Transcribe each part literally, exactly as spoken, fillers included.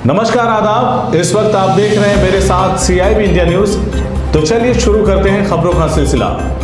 नमस्कार, आदाब। इस वक्त आप देख रहे हैं मेरे साथ C I B India news. तो चलिए शुरू करते हैं खबरों का सिलसिला।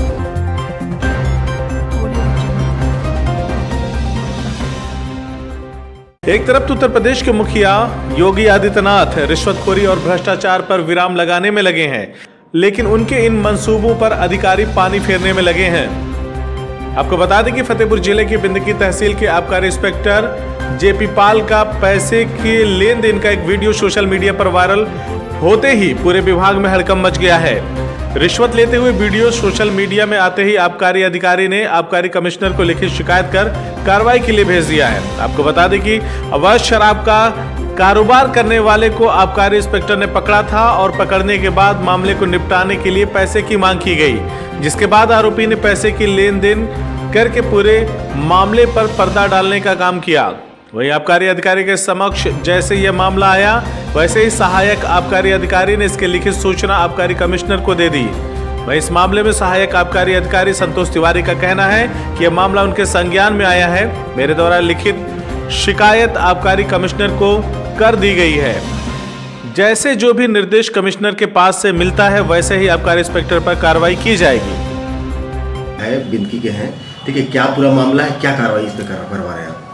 एक तरफ उत्तर प्रदेश के मुखिया योगी आदित्यनाथ रिश्वतखोरी और भ्रष्टाचार पर विराम लगाने में लगे हैं, लेकिन उनके इन मंसूबों पर अधिकारी पानी फेरने में लगे हैं। आपको बता दें कि फतेहपुर जिले की बिंदकी तहसील के आबकारी इंस्पेक्टर जेपी पाल का पैसे के लेन देन का एक वीडियो सोशल मीडिया पर वायरल होते ही पूरे विभाग में हड़कंप मच गया है। रिश्वत लेते हुए वीडियो सोशल मीडिया में आते ही आबकारी अधिकारी ने आबकारी कमिश्नर को लिखित शिकायत कर कार्रवाई के लिए भेज दिया है। आपको बता दें कि अवैध शराब का कारोबार करने वाले को आबकारी इंस्पेक्टर ने पकड़ा था और पकड़ने के बाद मामले को निपटाने के लिए पैसे की मांग की गई, जिसके बाद आरोपी ने पैसे की लेन देन करके पूरे मामले पर पर्दा डालने का काम किया। वहीं आबकारी अधिकारी के समक्ष जैसे यह मामला आया, वैसे ही सहायक आबकारी अधिकारी ने इसकी लिखित सूचना आबकारी कमिश्नर को दे दी। वहीं इस मामले में सहायक आबकारी अधिकारी संतोष तिवारी का कहना है कि यह मामला उनके संज्ञान में आया है। मेरे द्वारा लिखित शिकायत आबकारी कमिश्नर को कर दी गई है। जैसे जो भी निर्देश कमिश्नर के पास से मिलता है, वैसे ही आबकारी इंस्पेक्टर पर कार्रवाई की जाएगी। है बिंदकी के हैं, ठीक है, क्या पूरा मामला है, क्या कार्रवाई इस पे करवा रहे हैं आप?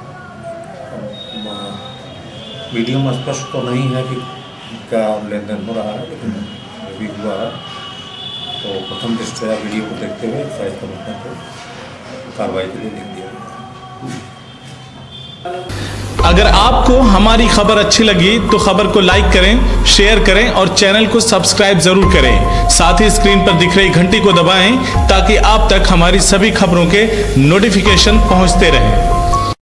वीडियो में स्पष्ट तो नहीं है कि क्या लेन देन हो रहा है, लेकिन अभी हुआ है तो प्रथम दृष्टया वीडियो को देखते हुए शायद कमिश्नर को कार्रवाई के लिए लिख दिया। अगर आपको हमारी खबर अच्छी लगी तो खबर को लाइक करें, शेयर करें और चैनल को सब्सक्राइब जरूर करें। साथ ही स्क्रीन पर दिख रही घंटी को दबाएं ताकि आप तक हमारी सभी खबरों के नोटिफिकेशन पहुंचते रहें।